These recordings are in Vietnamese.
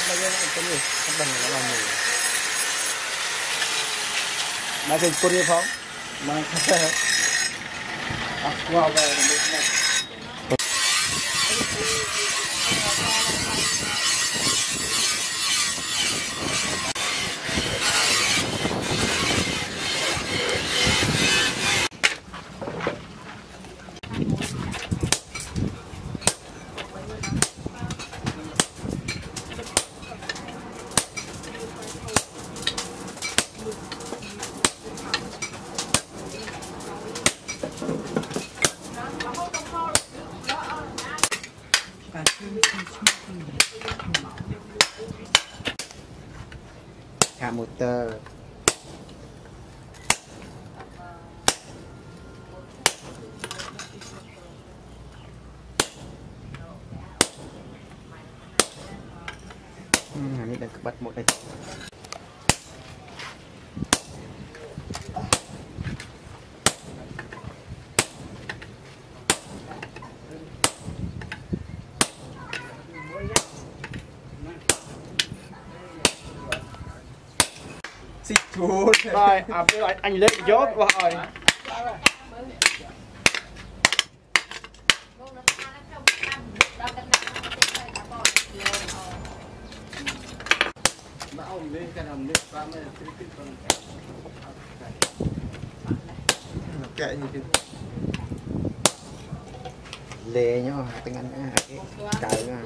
bây giờ cái gì các bạn nó làm gì mà cái con gì không mà qua về thả một tờ mình đang bắt một đây rồi anh lấy dốt vào rồi kệ như thế lê nhá tiếng Anh cài nha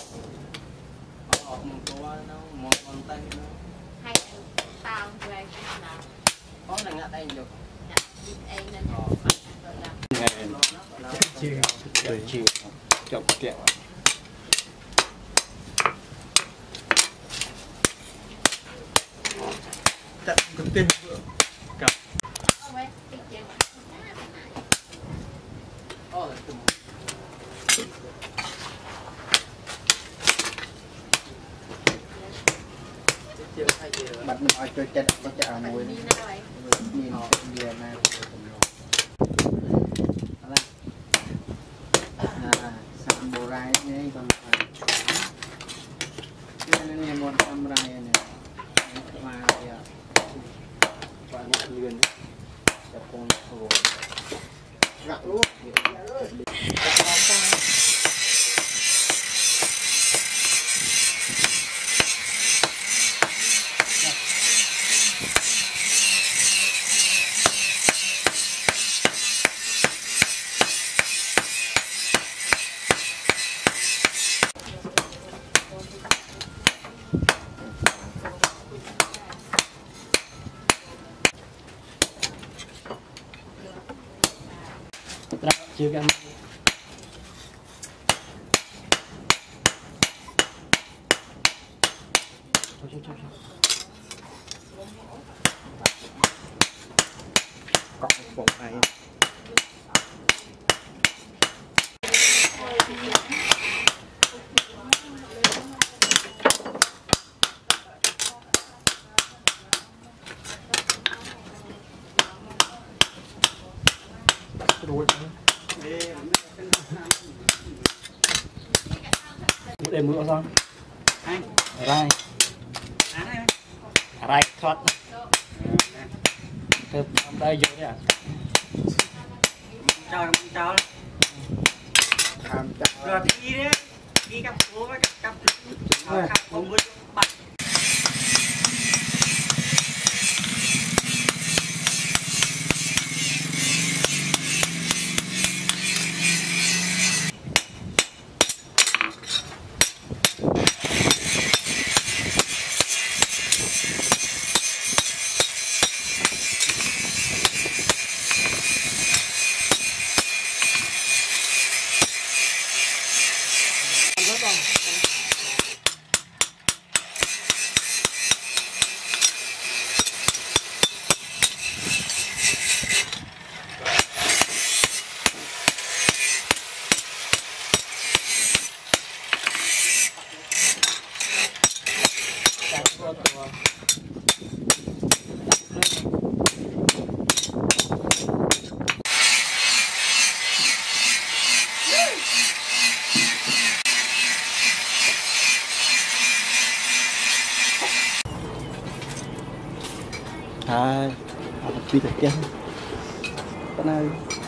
chiều chọc kẹo chặt con tin cặp bắt mình ai chơi chặt có chả mùi nhìn họ nhiều này samurai này còn này một samurai này mà bạn luyện tập con hồ gạo luôn chưa ăn cọc một này để mưa xong rai rai thoát từ đây vô đấy à chào rồi đi đấy đi cặp phố với cặp không biết bắt hai bị thật chân cái này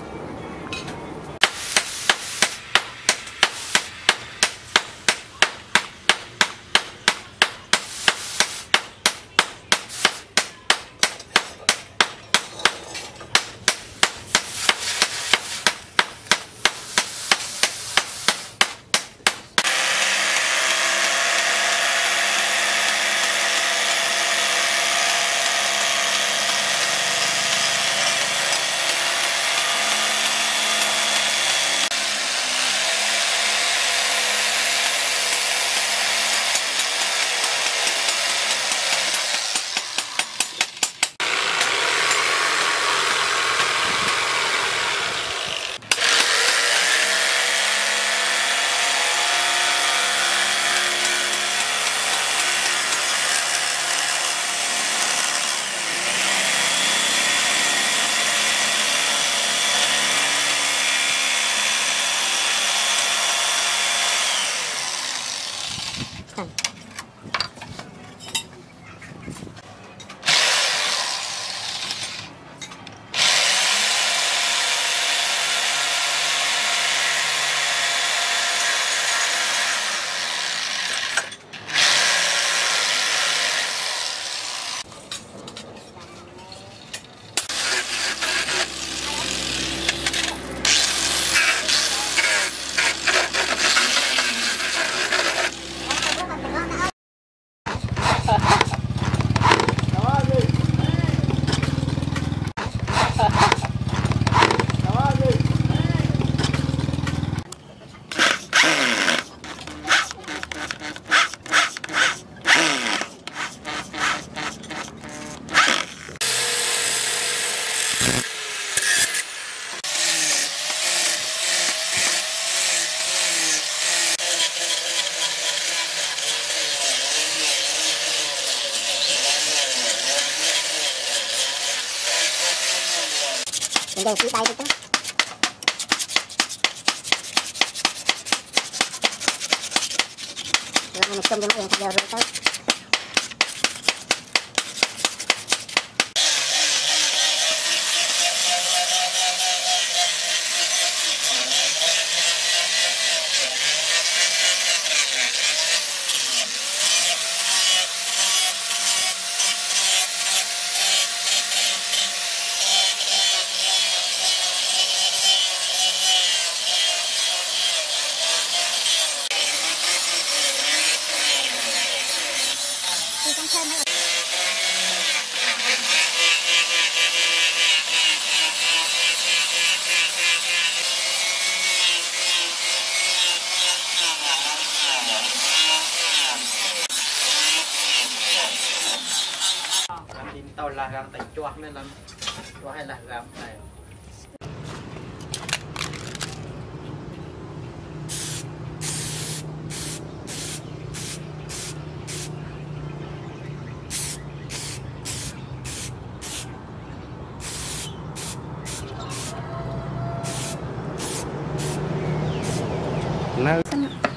mình đều cứ tay đi chứ rồi mình chôm cho nó yên thật giờ rồi tới tao là gam tay choác nên là choác hay là gam này nào